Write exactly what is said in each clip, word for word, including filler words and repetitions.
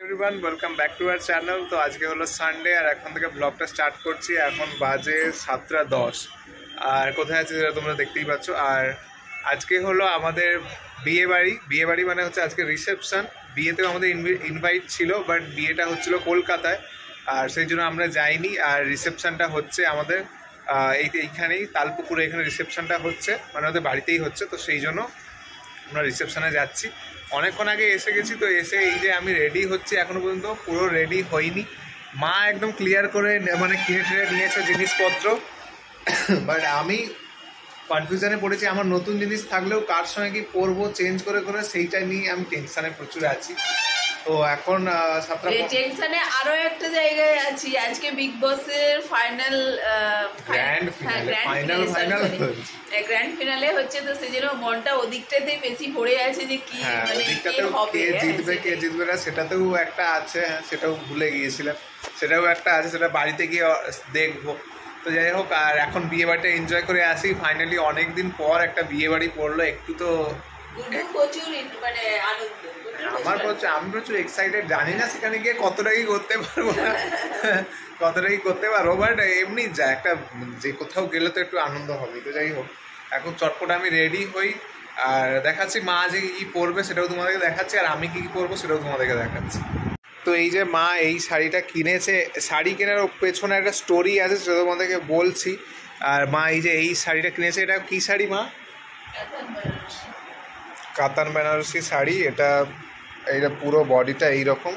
Everyone welcome back to our channel. তো আজকে হলো সানডে আর এখন থেকে ব্লগটা স্টার্ট করছি। এখন বাজে সাতটা দশ আর কোথায় আছে যেটা তোমরা দেখতেই পাচ্ছ। আর আজকে হলো আমাদের বিয়ে বাড়ি বিয়ে বাড়ি মানে হচ্ছে আজকে রিসেপশন। বিয়েতেও আমাদের ইনভাইট ছিল, বাট বিয়েটা হচ্ছিল কলকাতায়, আর সেই জন্য আমরা যাইনি। আর রিসেপশনটা হচ্ছে আমাদের এই এইখানেই তালপুকুরে, এখানে রিসেপশনটা হচ্ছে, মানে আমাদের বাড়িতেই হচ্ছে। তো সেই জন্য আমরা রিসেপশনে যাচ্ছি। অনেকক্ষণ আগে এসে গেছি, তো এসে এই যে আমি রেডি হচ্ছি, এখনো পর্যন্ত পুরো রেডি হইনি। মা একদম ক্লিয়ার করে মানে কিনে টিনে নিয়েছে জিনিসপত্র, বাট আমি কনফিউশনে পড়েছি। আমার নতুন জিনিস থাকলেও কার সঙ্গে কি পরবো চেঞ্জ করে করে, সেইটা নিয়ে আমি টেনশনে প্রচুর আছি। তো এখন টেনশনে আরো একটা জায়গায় আছি। আজকে বিগ বসের final grand final final grand finale হচ্ছে, তো সেজন্য মনটা ওদিকটাতে বেশি পড়ে আছে যে কি মানে কে হবে, কে জিতবে কে জিতবে না সেটাতেও একটা আছে। হ্যাঁ, সেটাও ভুলে গিয়েছিলাম, সেটাও একটা আছে, সেটা বাড়িতে গিয়ে দেখবো। তো যাই হোক, আর এখন বিয়ে বাড়িটা এনজয় করে আসি। ফাইনালি অনেকদিন পর একটা বিয়ে বাড়ি পড়লো, একটু তো প্রচুর মানে আনন্দ। আমার প্রচুর আমি প্রচুর এক্সাইটেড। জানি না সেখানে গিয়ে কতটা কি করতে পারবো না, কতটা কি করতে পারবো, বাট এমনি যা একটা যে কোথাও গেলে তো একটু আনন্দ হবে। তো যাই হোক, এখন চটপট আমি রেডি হই আর দেখাচ্ছি মা যে কী পরবে সেটাও তোমাদেরকে দেখাচ্ছি, আর আমি কী কী পরবো সেটাও তোমাদেরকে দেখাচ্ছি। তো এই যে মা এই শাড়িটা কিনেছে, শাড়ি কেনার পেছনে একটা স্টোরি আছে সেটা তোমাদেরকে বলছি। আর মা এই যে এই শাড়িটা কিনেছে, এটা কী শাড়ি মা? কাতান বেনারসি শাড়ি। এটা এইটা পুরো বডিটা এইরকম,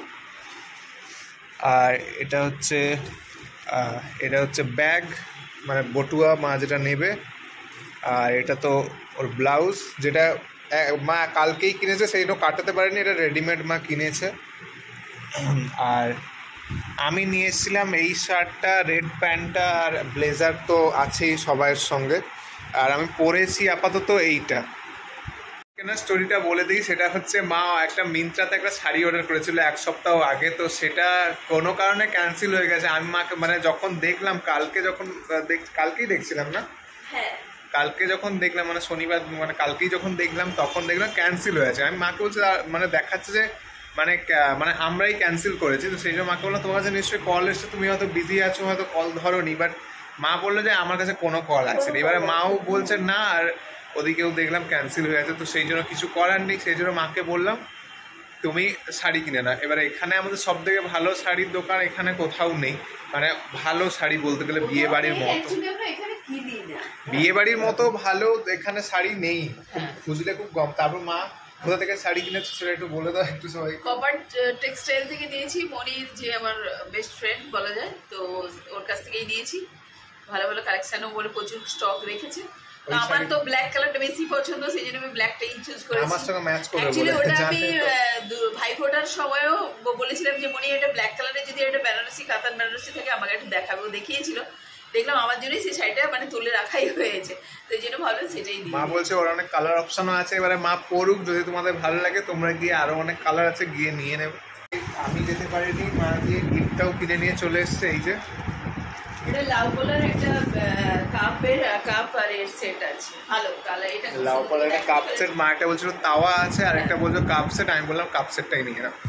আর এটা হচ্ছে এটা হচ্ছে ব্যাগ, মানে বটুয়া মা যেটা নেবে। আর এটা তো ওর ব্লাউজ, যেটা মা কালকেই কিনেছে, সেইটা কাটাতে পারেনি, এটা রেডিমেড মা কিনেছে। আর আমি নিয়ে এসেছিলাম এই শার্টটা, রেড প্যান্টটা, আর ব্লেজার তো আছেই সবাইয়ের সঙ্গে। আর আমি পরেছি আপাতত এইটা। কেনার স্টোরিটা বলে দিই, সেটা হচ্ছে মা একটা মিন্ত্রাতে একটা শাড়ি অর্ডার করেছিল এক সপ্তাহ আগে। তো সেটা কোনো কারণে ক্যান্সেল হয়ে গেছে। আমি মাকে মানে যখন দেখলাম, কালকে যখন কালকেই দেখছিলাম না হ্যাঁ কালকে যখন দেখলাম মানে শনিবার, মানে কালকেই যখন দেখলাম তখন দেখলাম ক্যান্সেল হয়েছে। আমি মাকে বলছি, মানে দেখাচ্ছে যে মানে মানে আমরাই ক্যান্সেল করেছি। তো সেই জন্য মাকে বললাম তোমার কাছে নিশ্চয়ই কল এসছে, তুমি হয়তো বিজি আছো, হয়তো কল ধরোনি। বাট মা বললো যে আমার কাছে কোনো কল আছে না। এবারে মাও বলছে না, আর ওদিকেও দেখলাম ক্যান্সেল হয়ে আছে। তো সেই জন্য কিছু করার নেই, সেই জন্য মাকে বললাম তুমি শাড়ি কিনে না। এবারে এখানে আমাদের সব থেকে ভালো শাড়ির দোকান এখানে কোথাও নেই, মানে ভালো শাড়ি বলতে গেলে বিয়ে বাড়ির মতো, বিয়ে বাড়ির মতো ভালো এখানে শাড়ি নেই, খুঁজলে খুব কম। তারপর মা কোথা থেকে শাড়ি কিনেছে সেটা একটু বলে দাও একটু সবাই। কপার টেক্সটাইল থেকে নিয়েছি, মনির যে আমার বেস্ট ফ্রেন্ড বলা যায়, তো ওর কাছ থেকেই নিয়েছি। ভালো ভালো কালেকশনও বলে প্রচুর স্টক রেখেছে। আমার তো ব্ল্যাক কালারটা বেশি পছন্দ, সেই জন্য আমি ব্ল্যাকটাই চুজ করেছি। আমার সঙ্গে ম্যাচ করে অ্যাকচুয়ালি ওটা আমি ভাইফোঁটার সময়ও বলেছিলাম যে মনি এটা ব্ল্যাক কালারের যদি একটা বেনারসি কাতান বেনারসি থাকে আমাকে একটু দেখাবো, দেখিয়েছিল। দেখলাম আমার জন্যই সেই শাড়িটা মানে তুলে রাখাই হয়েছে, তো এই জন্য ভাবলাম সেটাই দিই। মা বলছে ওর অনেক কালার অপশনও আছে, এবারে মা পড়ুক, যদি তোমাদের ভালো লাগে তোমরা গিয়ে আরো অনেক কালার আছে গিয়ে নিয়ে নেবে। আমি যেতে পারিনি, মা গিয়ে গিফটটাও কিনে নিয়ে চলে এসছে। এই যে এটা লাউ কলার একটা কাপের কাপ আর এর সেট আছে, ভালো কালার। এটা লাউ কলার একটা কাপ সেট, মা একটা বলছিল তাওয়া আছে, আর একটা বলছো কাপ সেট। আমি বললাম কাপ সেটটাই নিয়ে নাও।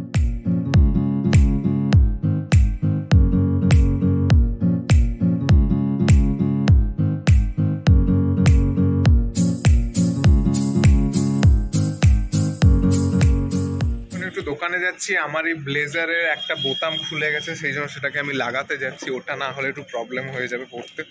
দোকানে যাচ্ছি, আমার এই ব্লেজারের একটা বোতাম খুলে গেছে, সেই জন্য সেটাকে আমি লাগাতে যাচ্ছি। ওটা না হলে একটু প্রবলেম হয়ে যাবে পড়তে।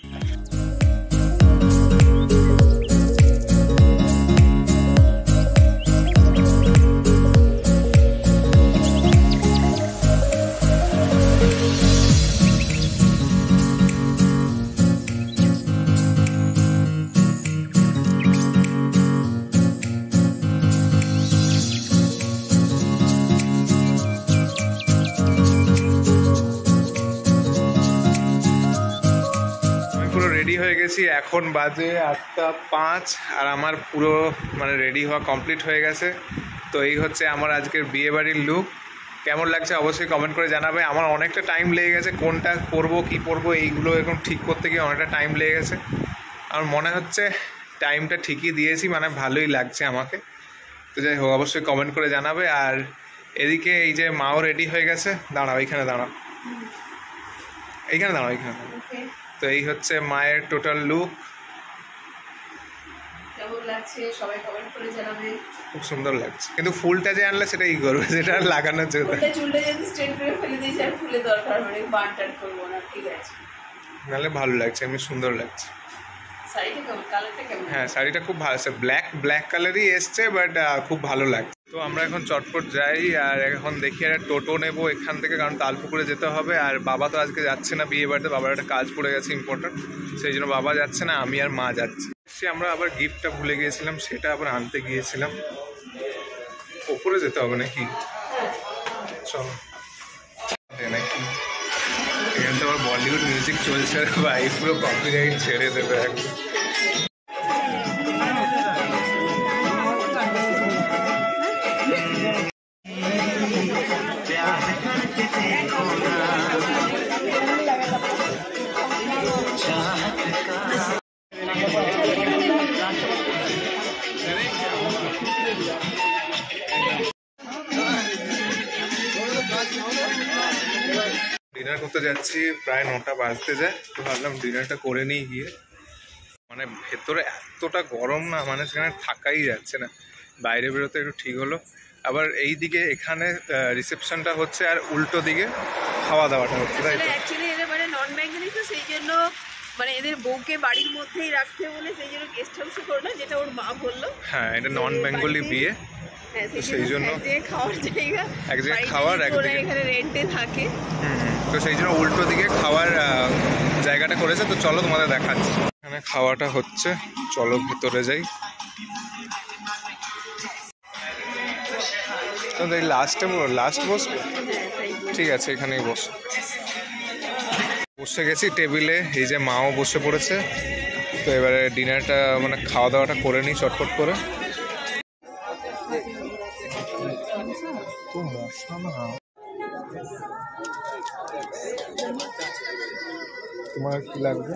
রেডি হয়ে গেছি, এখন বাজে আটটা পাঁচ, আর আমার পুরো মানে রেডি হওয়া কমপ্লিট হয়ে গেছে। তো এই হচ্ছে আমার আজকের বিয়ে বাড়ির লুক। কেমন লাগছে অবশ্যই কমেন্ট করে জানাবে। আমার অনেকটা টাইম লেগে গেছে, কোনটা পরবো কি পরবো এইগুলো এখন ঠিক করতে গিয়ে অনেকটা টাইম লেগে গেছে। আমার মনে হচ্ছে টাইমটা ঠিকই দিয়েছি, মানে ভালোই লাগছে আমাকে। তো যাই হোক, অবশ্যই কমেন্ট করে জানাবে। আর এদিকে এই যে মাও রেডি হয়ে গেছে, দাঁড়াও এইখানে দাঁড়াও, এইখানে দাঁড়াও এইখানে দাঁড়াও। তো এই হচ্ছে মায়ের টোটাল লুক। কেমন লাগছে সবাই কমেন্ট করে জানাবে। খুব সুন্দর লাগছে, কিন্তু ফুলটা যে আনলে সেটা ই করবে, যেটা লাগানোর জন্য। ফুলটা চুলটা যদি স্ট্রেট করে ফেলে দিয়েছি আর ফুলে দরকার মানে বান টান করবো না, ঠিক আছে। নাহলে ভালো লাগছে, এমনি সুন্দর লাগছে। শাড়িটা কেমন, কালারটা কেমন? হ্যাঁ শাড়িটা খুব ভালো আছে, ব্ল্যাক ব্ল্যাক কালারই এসছে, বাট খুব ভালো লাগছে। তো আমরা এখন চটপট যাই, আর এখন দেখি একটা টোটো নেবো এখান থেকে, কারণ তালপুকুরে যেতে হবে। আর বাবা তো আজকে যাচ্ছে না বিয়ে বাড়িতে, বাবার একটা কাজ পড়ে গেছে ইম্পর্টেন্ট, সেই জন্য বাবা যাচ্ছে না, আমি আর মা যাচ্ছি। সে আমরা আবার গিফটটা ভুলে গিয়েছিলাম, সেটা আবার আনতে গিয়েছিলাম। ওপরে যেতে হবে নাকি? চলো নাকি, এখানে তো আবার বলিউড মিউজিক চলছে ভাই, পুরো কপিরাইট ছেড়ে দেবে একদম। ডিনার করতে যাচ্ছি, প্রায় নটা বাজতে যায়, তো ভাবলাম ডিনারটা করে নিই গিয়ে। মানে ভেতরে এতটা গরম না, মানে সেখানে থাকাই যাচ্ছে না, বাইরে বেরোতে একটু ঠিক হলো। আবার এই দিকে এখানে রিসেপশনটা হচ্ছে, আর উল্টো দিকে খাওয়া দাওয়াটা হচ্ছে, তাই তো? অ্যাকচুয়ালি এরা মানে নন বেঙ্গলি, তো সেই জন্য মানে এদের বউকে বাড়ির মধ্যেই রাখতে বলে সেই জন্য গেস্ট হাউসে করলো, যেটা ওর মা বললো। হ্যাঁ এটা নন বেঙ্গলি বিয়ে, হ্যাঁ সেই জন্য এক জায়গায় খাওয়ার জায়গা, এক জায়গায় খাওয়ার, একদিকে এখানে রেন্টে থাকে। তো সেই জন্য উল্টো দিকে খাওয়ার জায়গাটা করেছে। তো চলো তোমাদের দেখাচ্ছি, এখানে খাওয়াটা হচ্ছে, চলো ভেতরে যাই। এই লাস্টে লাস্ট বসবে, ঠিক আছে এখানেই বস। বসে গেছি টেবিলে, এই যে মাও বসে পড়েছে। তো এবারে ডিনারটা মানে খাওয়া দাওয়াটা করে নিই চটপট করে। তো মশা না, তোমার কি লাগবে?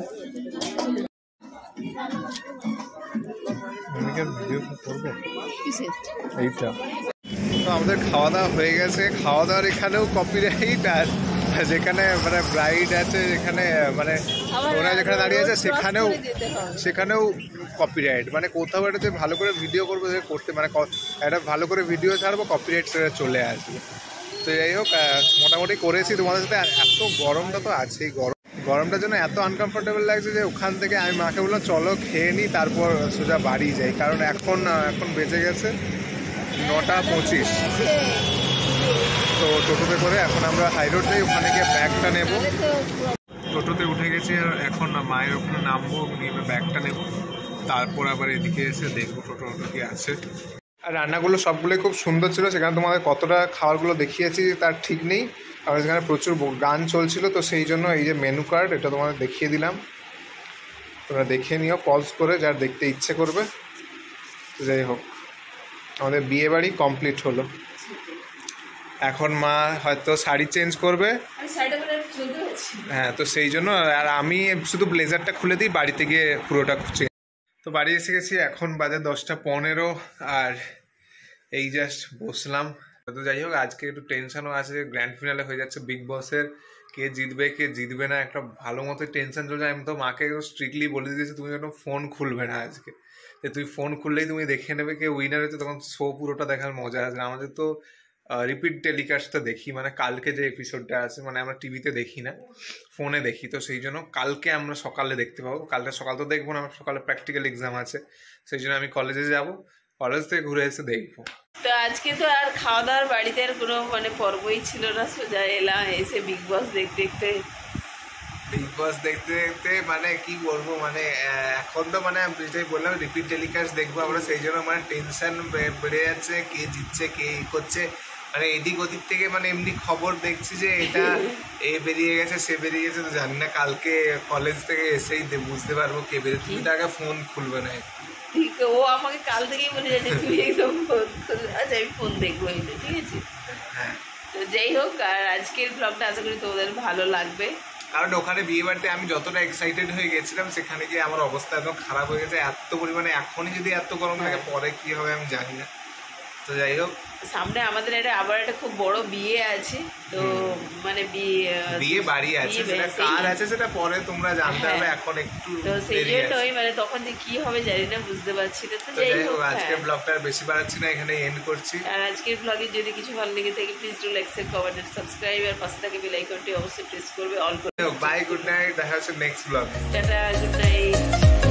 ভিডিও করবো এইটা। তো আমাদের খাওয়া দাওয়া হয়ে গেছে, খাওয়া দাওয়ার এখানেও কপিরাইট, আর যেখানে মানে ব্রাইড আছে যেখানে মানে ওরা যেখানে দাঁড়িয়ে আছে সেখানেও সেখানেও কপিরাইট। মানে কোথাও একটা যে ভালো করে ভিডিও করবো করতে মানে একটা ভালো করে ভিডিও ছাড়বো, কপিরাইট চলে আসবে। তো যাই হোক মোটামুটি করেছি তোমাদের সাথে। এত গরমটা তো আছেই, গরম গরমটার জন্য এত আনকমফোর্টেবল লাগছে যে ওখান থেকে আমি মাকে বললাম চলো খেয়ে নিই, তারপর সোজা বাড়ি যাই, কারণ এখন এখন বেজে গেছে নটা পঁচিশ। তো টোটোতে করে এখন আমরা হাই রোড যাই, ওখানে গিয়ে ব্যাগটা নেব। টোটোতে উঠে গেছি, আর এখন মায়ের ওখানে নামবো, নিয়ে ব্যাগটা নেব, তারপর আবার এদিকে এসে দেখবো টোটো টোটো কি আছে। আর রান্নাগুলো সবগুলোই খুব সুন্দর ছিল, সেখানে তোমাদের কতটা খাবারগুলো দেখিয়েছি তার ঠিক নেই। আর সেখানে প্রচুর গান চলছিল, তো সেই জন্য এই যে মেনু কার্ড এটা তোমাদের দেখিয়ে দিলাম, তোমরা দেখে নিও পজ করে যার দেখতে ইচ্ছে করবে। তো যাই হোক আমাদের বিয়ে বাড়ি কমপ্লিট হলো। এখন মা হয়তো শাড়ি চেঞ্জ করবে, হ্যাঁ তো সেই জন্য, আর আমি শুধু ব্লেজারটা খুলে দিই, বাড়িতে গিয়ে পুরোটা চেঞ্জ। তো বাড়ি এসে গেছি, এখন বাজে দশটা পনেরো, আর এই জাস্ট বসলাম। তো যাই হোক আজকে একটু টেনশনও আছে, গ্র্যান্ড ফিনালে হয়ে যাচ্ছে বিগ বসের, কে জিতবে কে জিতবে না একটা ভালো মতো টেনশন চলছে। আমি তো মাকে স্ট্রিক্টলি বলে দিয়েছি তুমি কোনো ফোন খুলবে না আজকে, যে তুই ফোন খুললেই তুমি দেখে নেবে কে উইনার হয়েছে, তখন শো পুরোটা দেখার মজা আছে। আমাদের তো রিপিট টেলিকাস্টটা দেখি, মানে কালকে যে এপিসোডটা আছে মানে আমরা টিভিতে দেখি না, ফোনে দেখি। তো সেই জন্য কালকে আমরা সকালে দেখতে পাবো, কালকে সকাল তো দেখবো না, আমার সকালে প্র্যাকটিক্যাল এক্সাম আছে, সেই জন্য আমি কলেজে যাব, কলেজ থেকে ঘুরে এসে দেখবো। তো আজকে তো আর খাওয়া দাওয়ার বাড়িতে আর কোনো মানে পর্বই ছিল না, সোজা এলাম, এসে বিগ বস দেখতে দেখতে বিগ বস দেখতে দেখতে মানে কি বলবো, মানে এখন তো মানে যেটাই বললাম রিপিট টেলিকাস্ট দেখবো আমরা, সেই জন্য মানে টেনশন বেড়ে যাচ্ছে, কে জিতছে কে করছে, মানে এদিক ওদিক থেকে মানে এমনি খবর দেখছি যে এটা এ বেরিয়ে গেছে সে বেরিয়ে গেছে, তো জানি না কালকে কলেজ থেকে এসেই বুঝতে পারবো কে বেরিয়ে। তুমি তো আগে ফোন খুলবে না, ঠিক ও আমাকে কাল থেকেই বলে যাচ্ছে তুমি একদম ফোন খুলবে, আচ্ছা আমি ফোন দেখবো এটা, ঠিক আছে। হ্যাঁ তো যাই হোক, আর আজকের ব্লগটা আশা করি তোমাদের ভালো লাগবে, কারণ ওখানে বিয়ে বাড়িতে আমি যতটা এক্সাইটেড হয়ে গেছিলাম সেখানে গিয়ে আমার অবস্থা একদম খারাপ হয়ে গেছে এত পরিমাণে। এখনই যদি এত গরম লাগে পরে কি হবে আমি জানি না। তো যাই হোক সামনে আমাদের একটা আবার একটা খুব বড় বিয়ে আছে, তো মানে বিয়ে বিয়ে বাড়ি আছে, সেটা কার আছে সেটা পরে তোমরা জানতে হবে, এখন একটু তো সেই জন্যই মানে তখন যে কি হবে জানি না, বুঝতে পারছি না। তো যাই হোক আজকের ব্লগটা বেশি বাড়াচ্ছি না, এখানে এন্ড করছি। আর আজকের ব্লগে যদি কিছু ভালো লেগে থাকে please do like share comment and subscribe, আর পাশে থাকে বেল আইকনটি অবশ্যই প্রেস করবে অল করে। বাই, গুড নাইট, দেখা হচ্ছে next blog. Tata, good night.